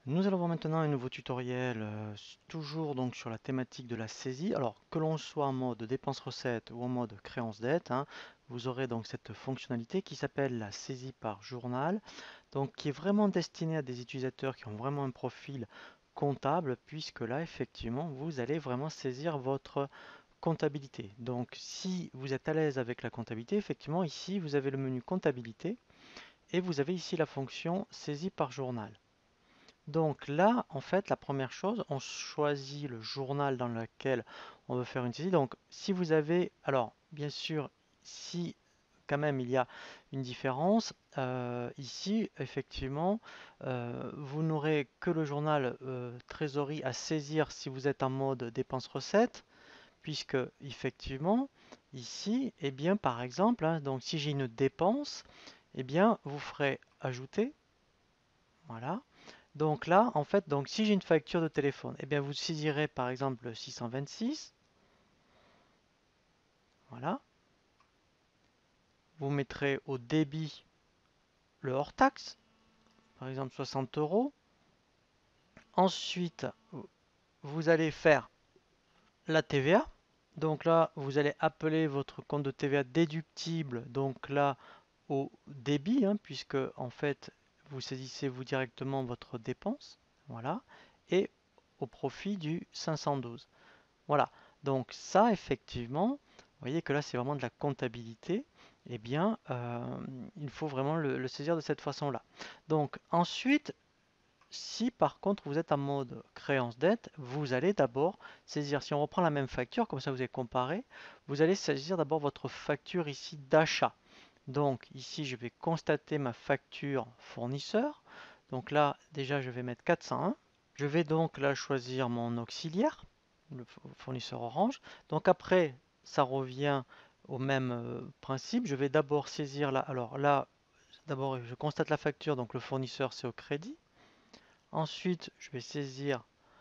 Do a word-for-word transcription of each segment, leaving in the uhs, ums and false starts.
Nous allons voir maintenant un nouveau tutoriel, euh, s- toujours donc sur la thématique de la saisie. Alors que l'on soit en mode dépense-recette ou en mode créance-dette, hein, vous aurez donc cette fonctionnalité qui s'appelle la saisie par journal, donc qui est vraiment destinée à des utilisateurs qui ont vraiment un profil comptable, puisque là effectivement vous allez vraiment saisir votre comptabilité. Donc si vous êtes à l'aise avec la comptabilité, effectivement ici vous avez le menu comptabilité et vous avez ici la fonction saisie par journal. Donc là, en fait, la première chose, on choisit le journal dans lequel on veut faire une saisie. Donc si vous avez, alors bien sûr, si quand même il y a une différence, euh, ici, effectivement, euh, vous n'aurez que le journal euh, trésorerie à saisir si vous êtes en mode dépense-recette, puisque effectivement, ici, eh bien, par exemple, hein, donc si j'ai une dépense, eh bien, vous ferez ajouter, voilà. Donc là, en fait, donc si j'ai une facture de téléphone, eh bien vous saisirez par exemple le six cent vingt-six. Voilà. Vous mettrez au débit le hors taxe, par exemple soixante euros. Ensuite, vous allez faire la T V A. Donc là, vous allez appeler votre compte de T V A déductible, donc là, au débit, hein, puisque en fait, vous saisissez vous directement votre dépense. Voilà. Et au profit du cinq cent douze. Voilà, donc ça effectivement, vous voyez que là c'est vraiment de la comptabilité, eh bien euh, il faut vraiment le, le saisir de cette façon-là. Donc ensuite, si par contre vous êtes en mode créance dette, vous allez d'abord saisir, si on reprend la même facture, comme ça vous allez comparer, vous allez saisir d'abord votre facture ici d'achat. Donc ici je vais constater ma facture fournisseur, donc là déjà je vais mettre quatre cent un. Je vais donc là choisir mon auxiliaire, le fournisseur Orange. Donc après, ça revient au même euh, principe. Je vais d'abord saisir là. Alors là, d'abord je constate la facture, donc le fournisseur c'est au crédit. Ensuite, je vais saisir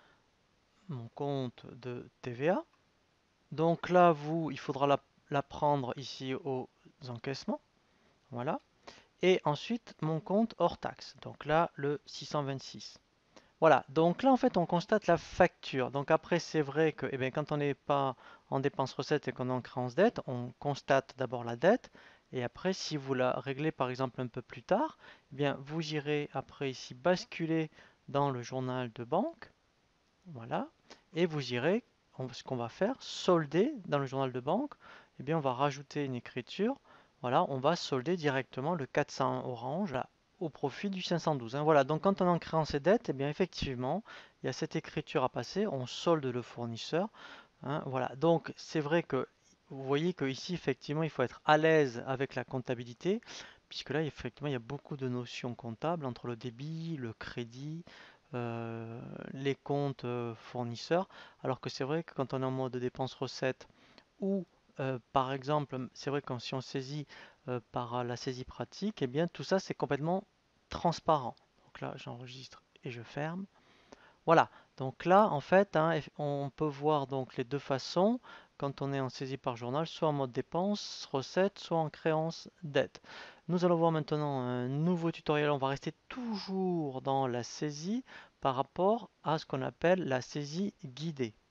mon compte de T V A. Donc là, vous, il faudra la, la prendre ici aux encaissements. Voilà. Et ensuite, mon compte hors taxe. Donc là, le six cent vingt-six. Voilà, donc là en fait on constate la facture. Donc après c'est vrai que eh bien, quand on n'est pas en dépense recette et qu'on est en créance dette, on constate d'abord la dette et après si vous la réglez par exemple un peu plus tard, eh bien vous irez après ici basculer dans le journal de banque, voilà, et vous irez, ce qu'on va faire, solder dans le journal de banque, eh bien on va rajouter une écriture, voilà, on va solder directement le quatre cent un Orange là, au profit du cinq cent douze, hein. Voilà, donc quand on est en créance et dette, eh bien effectivement, il y a cette écriture à passer, on solde le fournisseur, hein, voilà, donc c'est vrai que vous voyez que ici effectivement il faut être à l'aise avec la comptabilité, puisque là effectivement il y a beaucoup de notions comptables entre le débit, le crédit, euh, les comptes euh, fournisseurs, alors que c'est vrai que quand on est en mode dépense-recette ou euh, par exemple, c'est vrai que quand si on saisit euh, par la saisie pratique, eh bien tout ça c'est complètement transparent. Donc là j'enregistre et je ferme. Voilà, donc là en fait hein, on peut voir donc les deux façons quand on est en saisie par journal, soit en mode dépense, recette, soit en créance, dette. Nous allons voir maintenant un nouveau tutoriel, on va rester toujours dans la saisie par rapport à ce qu'on appelle la saisie guidée.